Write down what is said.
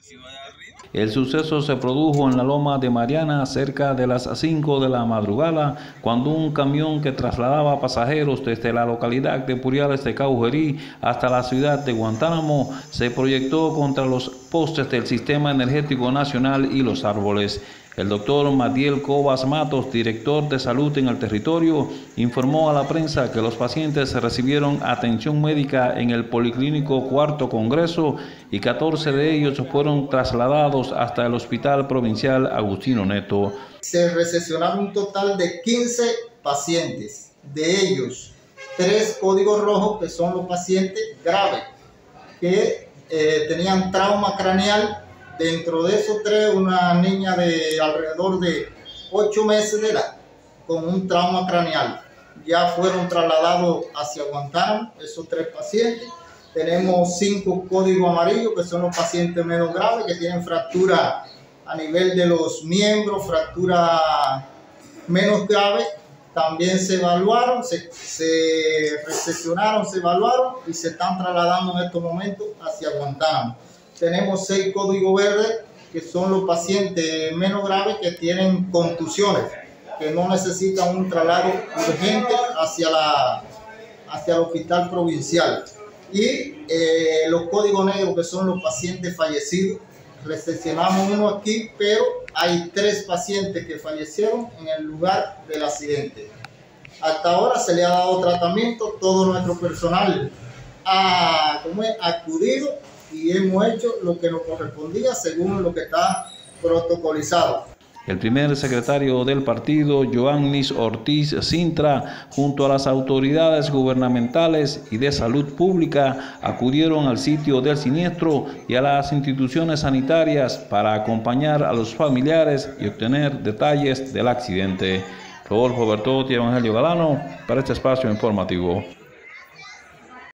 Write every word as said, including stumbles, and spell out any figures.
El suceso se produjo en la Loma de Mariana cerca de las cinco de la madrugada, cuando un camión que trasladaba pasajeros desde la localidad de Puriales de Caujerí hasta la ciudad de Guantánamo se proyectó contra los postes del Sistema Energético Nacional y los árboles. El doctor Matiel Cobas Matos, director de salud en el territorio, informó a la prensa que los pacientes recibieron atención médica en el Policlínico Cuarto Congreso y catorce de ellos fueron trasladados hasta el Hospital Provincial Agustino Neto. Se recepcionaron un total de quince pacientes, de ellos tres códigos rojos, que son los pacientes graves, que eh, tenían trauma craneal. Dentro de esos tres, una niña de alrededor de ocho meses de edad con un trauma craneal. Ya fueron trasladados hacia Guantánamo esos tres pacientes. Tenemos cinco códigos amarillos, que son los pacientes menos graves, que tienen fractura a nivel de los miembros, fractura menos grave. También se evaluaron, se, se recepcionaron, se evaluaron y se están trasladando en estos momentos hacia Guantánamo. Tenemos seis códigos verdes, que son los pacientes menos graves que tienen contusiones, que no necesitan un traslado urgente hacia, la, hacia el hospital provincial. Y eh, los códigos negros, que son los pacientes fallecidos. Recepcionamos uno aquí, pero hay tres pacientes que fallecieron en el lugar del accidente. Hasta ahora se le ha dado tratamiento, todo nuestro personal ha, ¿cómo es? acudido y hemos hecho lo que nos correspondía según lo que está protocolizado. El primer secretario del partido, Joannis Ortiz Sintra, junto a las autoridades gubernamentales y de salud pública, acudieron al sitio del siniestro y a las instituciones sanitarias para acompañar a los familiares y obtener detalles del accidente. Rodolfo Bertotti, Evangelio Galano, para este espacio informativo.